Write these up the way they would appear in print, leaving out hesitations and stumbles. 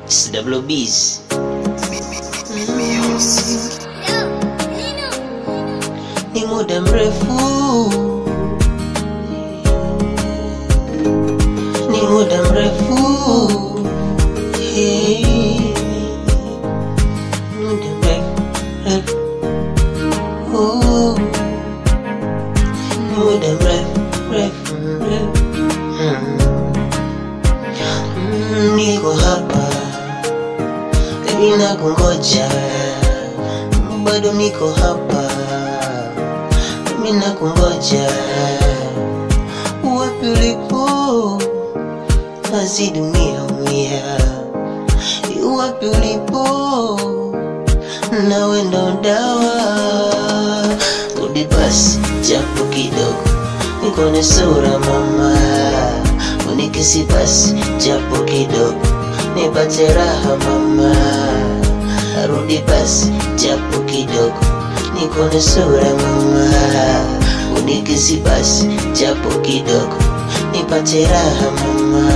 SWBs. Ni muda mrefu, ni muda mrefu, hey. Muda mrefu, muda mrefu, niko hapa baby, nakungoja, bado niko hapa mimi nakungoja. Wapi ulipo mazi dunia umia, wapi ulipo nawe ndo dawa. Rudi basi japo kidogo nikone sura mama, unikisi basi japo kidogo nipate raha mama. Rudi basi japo kidogo nikone sura mama, unikisi basi japo kidogo nipate raha mama.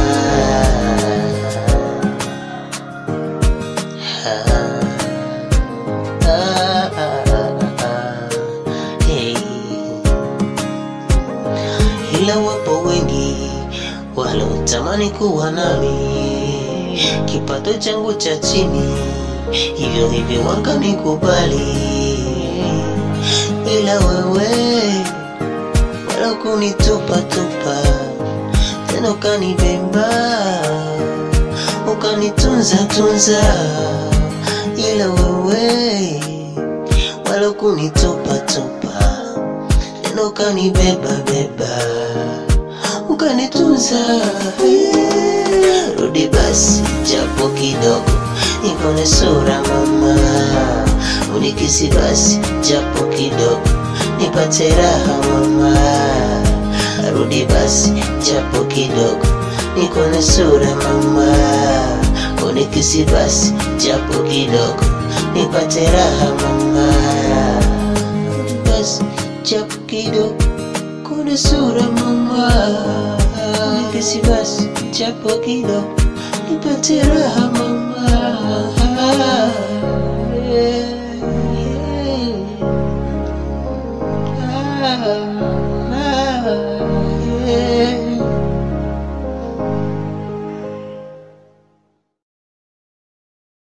Hey. Ila wapo wengi walotamani kuwa nami, kipato changu cha chini, hivyo hivyo wakanikubali. Ila wewe wala kunitupa tupa, tena ukanibeba ukanitunza tunza. Ila wewe wala kunitupa tupa, tena ukanibeba beba ukanitunza. Rudi basi japo kidogo nikone sura mama, unikisi basi japo kidogo nipate raha mama. Rudi basi japo kidogo nikone sura mama, unikisi basi japo kidogo nipate raha mama. Rudi basi japo kidogo nikone sura mama, unikisi basi japo kidogo nipate raha mama.